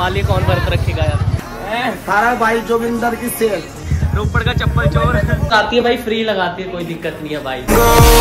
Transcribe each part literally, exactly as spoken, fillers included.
हमारे लिए कौन व्रत रखेगा यार। थारा भाई जोगिंदर की सेल, रोपड़ का चप्पल चोर आती है भाई, फ्री लगाती है, कोई दिक्कत नहीं है भाई।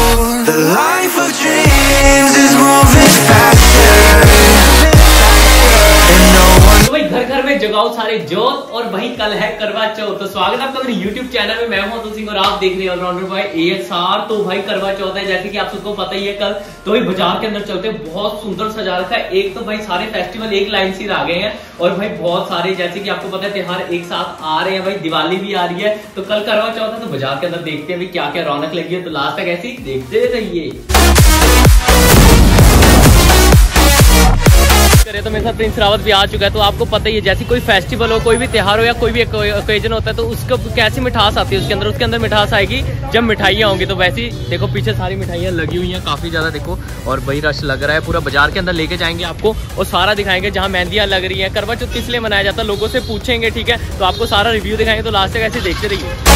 तो भाई घर घर में जगाओ सारे जोत, और भाई कल है करवा चौथ। तो स्वागत है आपका मेरे यूट्यूब चैनल में, मैं हूं अतुल सिंह और आप देख रहे हैं ऑलराउंडर भाई एएसआर। तो भाई करवा चौथ है, जैसे कि आप सबको पता ही है कल। तो भाई बाजार के अंदर चलते हैं, बहुत सुंदर सजा रखा है। एक तो भाई सारे फेस्टिवल एक लाइन से आ गए हैं, और भाई बहुत सारे जैसे कि आपको पता है त्योहार एक साथ आ रहे हैं। भाई दिवाली भी आ रही है, तो कल करवा चौथ है, तो बाजार के अंदर देखते हैं भाई क्या क्या रौनक लगी है। तो लास्ट तक ऐसे ही देखते रहिए। करे तो मेरे साथ प्रिंस रावत भी आ चुका है। तो आपको पता ही है, जैसे कोई फेस्टिवल हो, कोई भी त्योहार हो या कोई भी ओकेजन होता है, तो उसको कैसी मिठास आती है उसके अंदर। उसके अंदर मिठास आएगी जब मिठाइयाँ होंगी। तो वैसे ही देखो पीछे सारी मिठाइयाँ लगी हुई हैं काफी ज्यादा, देखो। और वही रश लग रहा है पूरा। बाजार के अंदर लेके जाएंगे आपको और सारा दिखाएंगे जहाँ मेहंदियाँ लग रही है। करवा चौथ किस लिए मनाया जाता है, लोगों से पूछेंगे, ठीक है। तो आपको सारा रिव्यू दिखाएंगे, तो लास्ट तक ऐसे देखते रहिए।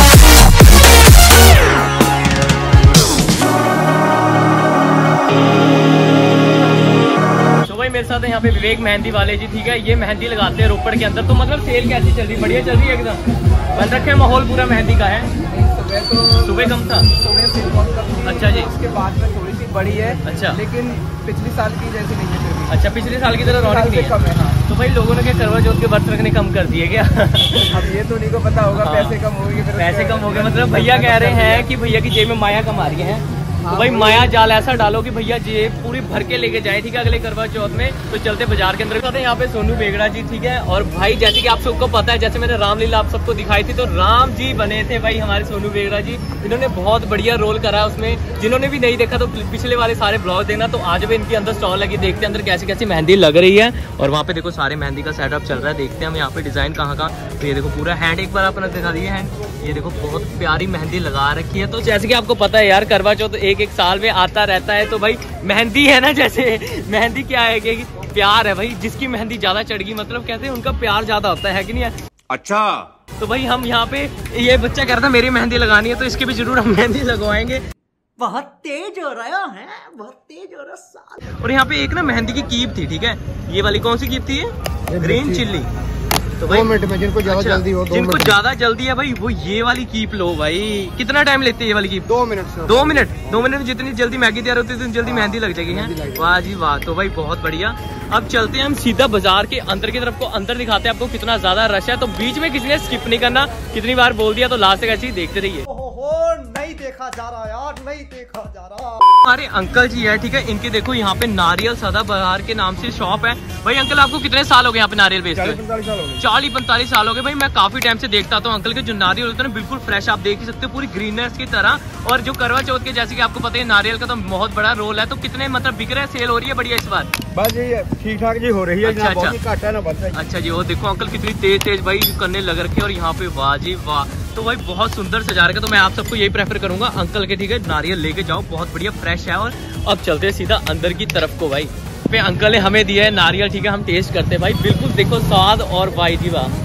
मेरे साथ यहाँ पे विवेक मेहंदी वाले जी, ठीक है। ये मेहंदी लगाते हैं रोपड़ के अंदर। तो मतलब सेल कैसी चल रही है? बढ़िया चल रही है एकदम, बन रखे हैं माहौल पूरा मेहंदी का है। सुबह तो सुबह कम था, सुबह से बहुत कम थी। अच्छा जी। उसके बाद में थोड़ी सी बढ़ी है। अच्छा, लेकिन पिछले साल की जैसी नहीं है। अच्छा, पिछले साल की तरह रौनक नहीं है। कम है। हाँ। तो भाई लोगों ने क्या करवा चौथ के व्रत रखने कम कर दिए क्या? अब ये तो नहीं को पता होगा। हाँ। पैसे कम हो गए, पैसे कम हो गए। मतलब भैया कह रहे हैं कि भैया की जेब में माया कम आ रही है। तो भाई माया जाल ऐसा डालो कि भैया जेब पूरी भर के लेके जाए, ठीक है, अगले करवा चौथ में। तो चलते बाजार के अंदर। यहाँ पे सोनू बेगड़ा जी, ठीक है। और भाई जैसे कि आप सबको पता है, जैसे मैंने रामलीला आप सबको दिखाई थी, तो राम जी बने थे भाई हमारे सोनू बेगड़ा जी। इन्होंने बहुत बढ़िया रोल करा उसमें। जिन्होंने भी नहीं देखा तो पिछले वाले सारे ब्लॉग देखना। तो आज भी इनके अंदर स्टॉल लगी, देखते हैं अंदर कैसी कैसी मेहंदी लग रही है। और वहाँ पे देखो सारे मेहंदी का सेटअप चल रहा है। देखते हैं हम यहाँ पे डिजाइन कहाँ का। तो ये देखो पूरा हैंड, एक बार अपना दिखा दिए हैंड। ये देखो बहुत प्यारी मेहंदी लगा रखी है। तो जैसे कि आपको पता है यार, करवा चौथ एक एक साल में आता रहता है। तो भाई मेहंदी है ना, जैसे मेहंदी क्या है कि प्यार है भाई। जिसकी मेहंदी ज्यादा चढ़ गई, मतलब कहते हैं उनका प्यार ज्यादा होता है कि नहीं है? अच्छा। तो भाई हम यहाँ पे, ये बच्चा कह रहा था मेरी मेहंदी लगानी है, तो इसकी भी जरूर हम मेहंदी लगवाएंगे। बहुत तेज हो रहा है, बहुत तेज हो रहा है। और यहाँ पे एक ना मेहंदी की कीप थी, ठीक है। ये वाली कौन सी कीप थी? ये ग्रीन चिल्ली। तो भाई दो मिनट में, जिनको ज्यादा जल्दी हो, जिनको ज्यादा जल्दी है भाई, वो ये वाली कीप लो भाई। कितना टाइम लेती है ये वाली कीप? दो मिनट से। दो मिनट दो मिनट में जितनी जल्दी मैगी तैयार होती है उतनी जल्दी मेहंदी लग जाएगी है। वाह जी वाह। तो भाई बहुत बढ़िया। अब चलते हैं हम सीधा बाजार के अंदर की तरफ को। अंदर दिखाते हैं आपको कितना ज्यादा रश है। तो बीच में किसी ने स्किप नहीं करना, कितनी बार बोल दिया। तो लास्ट तक ऐसे ही देखते रहिए। नहीं देखा जा रहा यार, नहीं देखा जा रहा। हमारे अंकल जी है, ठीक है। इनके देखो यहाँ पे नारियल सदा बहार के नाम से शॉप है। भाई अंकल आपको कितने साल हो गए यहाँ पे नारियल बेचते हुए? चालीस पैंतालीस साल हो गए भाई। मैं काफी टाइम से देखता हूँ अंकल के जो नारियल होते हैं ना, बिल्कुल फ्रेश, आप देख ही सकते हो, पूरी ग्रीनर्स की तरह। और जो करवा चौथ के, जैसे कि आपको पता है नारियल का तो बहुत बड़ा रोल है। तो कितने मतलब बिक रहे हैं, सेल हो रही है बढ़िया इस बार? बस ये ठीक ठाक जी हो रही है। अच्छा अच्छा है ना, बस। अच्छा जी। वो देखो अंकल कितनी तेज तेज भाई करने लग रखे। और यहाँ पे वाह जी वाह। तो भाई बहुत सुंदर सजा रखा। तो मैं आप सबको यही प्रेफर करूंगा अंकल के, ठीक है, नारियल लेके जाओ, बहुत बढ़िया फ्रेश है। और अब चलते हैं सीधा अंदर की तरफ को भाई। पे अंकल ने हमें दिया है नारियल, ठीक है, हम टेस्ट करते हैं भाई। बिल्कुल देखो स्वाद और वाह जी वाह।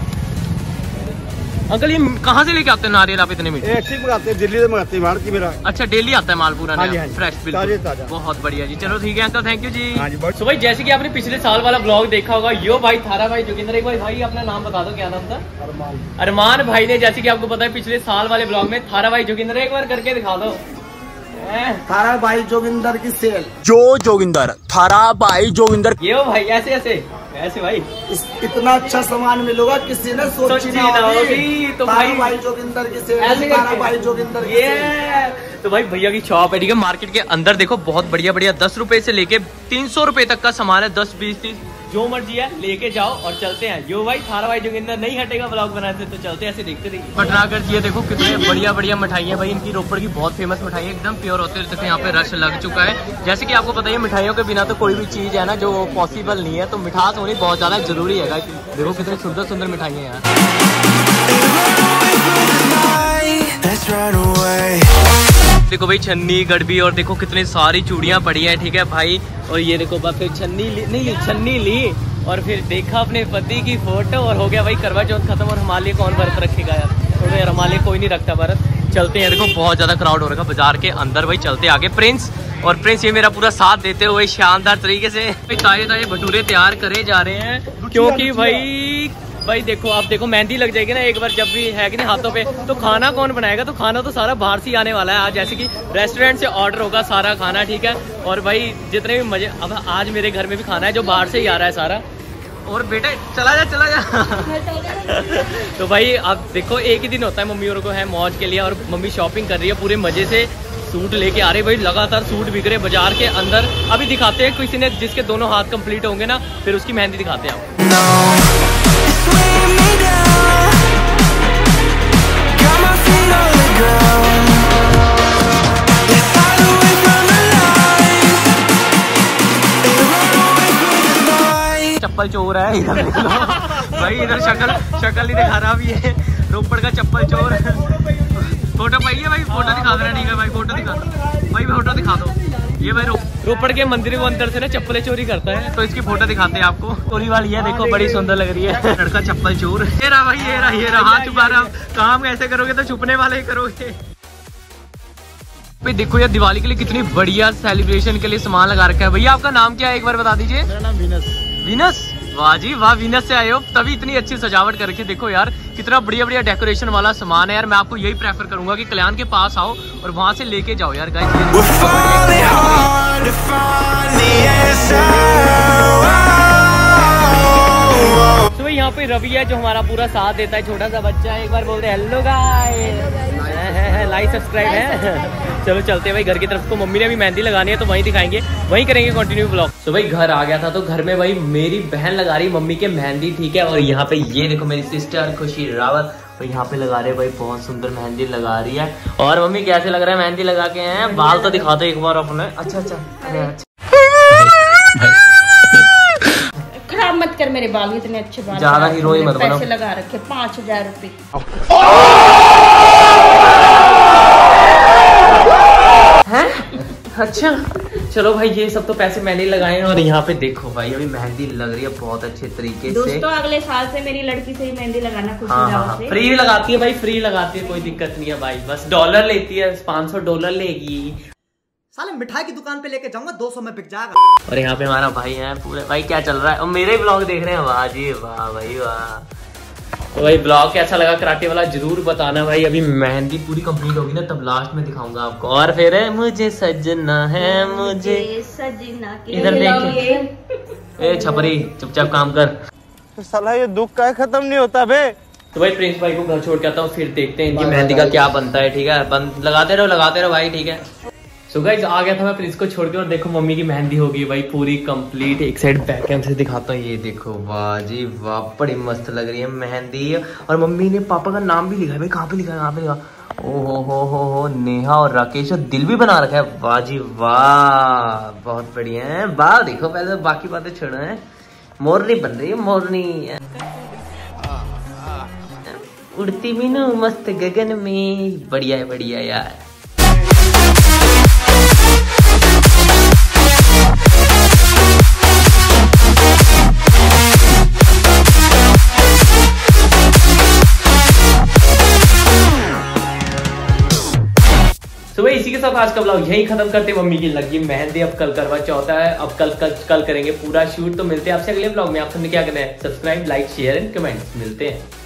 अंकल ये कहाँ से लेके आते हैं नारियल आप इतने मीठे? मंगाते हैं, दिल्ली से मंगाते हैं, भारत की मेरा। अच्छा, डेली आता है माल पूरा? हाँ जी, हाँ जी। फ्रेश, बिल्कुल बहुत बढ़िया जी। चलो ठीक है अंकल, थैंक यू जी। हाँ जी। तो भाई जैसे कि आपने पिछले साल वाला ब्लॉग देखा होगा, यो भाई थारा भाई जोगिंदर। एक बार भाई अपना नाम बता दो, क्या नाम था? अरमान। अरमान भाई ने, जैसे कि आपको पता है, पिछले साल वाले ब्लॉग में थारा भाई जोगिंदर एक बार करके दिखा दो। थारा भाई जोगिंदर की सेल, जो जोगिंदर, थारा भाई जोगिंदर। ये हो भाई, ऐसे ऐसे ऐसे भाई। इस, इतना अच्छा सामान मिलेगा किसी ने सोची ना होगी। तो भाई भाई जोगिंदर की सेल, ऐसे थारा भाई जोगिंदर की सेल। तो भाई भैया की शॉप है, ठीक है। मार्केट के अंदर देखो बहुत बढ़िया बढ़िया, दस रुपए से लेके तीन सौ रुपए तक का सामान है। दस बीस तीस जो मर्जी है लेके जाओ और चलते हैं। यो भाई थारा भाई जोगिंदर नहीं हटेगा ब्लॉग बनाते। तो चलते हैं, ऐसे देखते रहिए। पटनागर जी देखो कितने बढ़िया बढ़िया मिठाइयाँ भाई। इनकी रोपड़ की बहुत फेमस मिठाई है, एकदम प्योर होते हैं। यहाँ पे रश लग चुका है। जैसे कि आपको पता है, मिठाइयों के बिना तो कोई भी चीज है ना जो पॉसिबल नहीं है। तो मिठास होनी बहुत ज्यादा जरूरी है। देखो कितनी सुंदर सुंदर मिठाइयाँ यहाँ। देखो भाई छन्नी गड़बी, और देखो कितनी सारी चूड़ियाँ पड़ी है, ठीक है भाई। और ये देखो फिर छन्नी ली, नहीं ली छन्नी ली, और फिर देखा अपने पति की फोटो, और हो गया भाई करवा चौथ खत्म। और हमारे लिए कौन व्रत रखेगा यार? थोड़ा यार हमारे लिए कोई नहीं रखता व्रत। चलते हैं, देखो बहुत ज्यादा क्राउड हो रहा है बाजार के अंदर भाई। चलते आगे। प्रिंस और प्रिंस ये मेरा पूरा साथ देते हुए शानदार तरीके से ताजे ताजे भटूरे तैयार करे जा रहे हैं, क्योंकि भाई भाई देखो आप देखो मेहंदी लग जाएगी ना एक बार जब भी है कि नहीं हाथों पे, तो खाना कौन बनाएगा? तो खाना तो सारा बाहर से ही आने वाला है आज, जैसे कि रेस्टोरेंट से ऑर्डर होगा सारा खाना, ठीक है। और भाई जितने भी मजे, अब आज मेरे घर में भी खाना है जो बाहर से ही आ रहा है सारा। और बेटा चला जा चला जा तो भाई अब देखो एक ही दिन होता है मम्मी और को है मौज के लिए, और मम्मी शॉपिंग कर रही है पूरे मजे से, सूट लेके आ रहे भाई, लगातार सूट बिक रहे बाजार के अंदर। अभी दिखाते हैं किसी ने जिसके दोनों हाथ कंप्लीट होंगे ना, फिर उसकी मेहंदी दिखाते हैं आपको। चप्पल चोर है इधर देख लो भाई, इधर शक्ल शक्ल नहीं दिखा रहा अभी है, रोपड़ का चप्पल चोर। फोटो पाइए भाई, फोटो दिखा दे रहा, ठीक है भाई फोटो दिखा भाई, फोटो दिखा दो। ये भाई रो, रोपड़ के मंदिर के अंदर से ना चप्पलें चोरी करता है, तो इसकी फोटो दिखाते हैं आपको। चोरी वाली है देखो, बड़ी सुंदर लग रही है, लड़का चप्पल चोर। ये रहा भाई, ये रहा ये रहा, हाथ छुपा रहा। काम ऐसे करोगे तो छुपने वाले ही करोगे भाई। देखो यार दिवाली के लिए कितनी बढ़िया सेलिब्रेशन के लिए सामान लगा रखा है। भैया आपका नाम क्या है एक बार बता दीजिए? मेरा नाम वीनस। वीनस, वाह जी वाह, वीनस से आए हो तभी इतनी अच्छी सजावट कर रखी है। देखो यार कितना बढ़िया बढ़िया डेकोरेशन वाला सामान है यार। मैं आपको यही प्रेफर करूंगा कि कल्याण के पास आओ और वहां से लेके जाओ यार गाइस। तो यहाँ पे रवि है जो हमारा पूरा साथ देता है, छोटा सा बच्चा है। एक बार बोलते हेलो गाइस, लाइक सब्सक्राइब है। चलो चलते हैं भाई घर की तरफ को, मम्मी ने भी मेहंदी लगानी है तो वहीं दिखाएंगे, वहीं करेंगे कंटिन्यू ब्लॉग। तो भाई घर आ गया था, तो घर में भाई मेरी बहन लगा रही मम्मी के मेहंदी, ठीक है। और यहाँ पे ये देखो मेरी सिस्टर खुशी रावत, तो यहाँ पे लगा रहे भाई, बहुत सुंदर मेहंदी लगा रही है। और मम्मी कैसे लग रहा है मेहंदी लगा के हैं? बाल तो दिखा दो एक बार अपने। अच्छा अच्छा खराब मत कर मेरे बाल, इतने अच्छे बाल, ज्यादा हीरोइन मत बनो। पैसे लगा रखे पाँच हजार रुपए। अच्छा चलो भाई, ये सब तो पैसे मैंने लगाए हैं। और यहाँ पे देखो भाई अभी मेहंदी लग रही है बहुत अच्छे तरीके से। दोस्तों अगले साल से मेरी लड़की से ही मेहंदी लगाना खुशी हाँ, हाँ, हाँ। फ्री लगाती है भाई, फ्री लगाती है, कोई दिक्कत नहीं है भाई। बस डॉलर लेती है, पाँच सौ डॉलर लेगी। साले मिठाई की दुकान पे लेके जाऊंगा, दो सौ में बिक जाएगा। और यहाँ पे हमारा भाई है पूरे। भाई क्या चल रहा है? और मेरे ब्लॉग देख रहे हैं, वाह जी वाह भाई वाह। तो भाई ब्लॉग कैसा लगा कराटे वाला जरूर बताना भाई। अभी मेहंदी पूरी कंप्लीट होगी ना तब लास्ट में दिखाऊंगा आपको। और फिर है मुझे सजना है मुझे सजना के, इधर देख ए छपरी चुपचाप काम कर। तो साला ये दुख का खत्म नहीं होता बे। तो भाई प्रिंस भाई को घर छोड़ के आता हूँ, फिर देखते हैं इनकी मेहंदी का क्या बनता है, ठीक है। बंद लगाते रहो लगाते रहो भाई, ठीक है। सो गाइस आ गया था मैं प्रिंस को छोड़ के, और देखो मम्मी की मेहंदी हो गई भाई पूरी कंप्लीट। एक साइड बैक कैम से दिखाता हूँ, ये देखो वाह जी वाह, बड़ी मस्त लग रही है मेहंदी। और मम्मी ने पापा का नाम भी लिखा है भाई। कहाँ पे लिखा है? कहाँ पे लिखा? ओ हो हो हो हो नेहा और राकेश, और दिल भी बना रखा है। वाह जी वाह, बहुत बढ़िया है। वाह देखो पहले तो बाकी बातें छोड़ो है, मोरनी बन रही है मोरनी, उड़ती मीनू मस्त गगन में। बढ़िया है बढ़िया यार। तो भाई इसी के साथ आज का ब्लॉग यही खत्म करते हैं। मम्मी की लगी मेहंदी, अब कल करवा चौथ है, अब कल कल कल करेंगे पूरा शूट। तो मिलते हैं आपसे अगले ब्लॉग में। आप सबने क्या करना है? Subscribe like share and comment. मिलते हैं।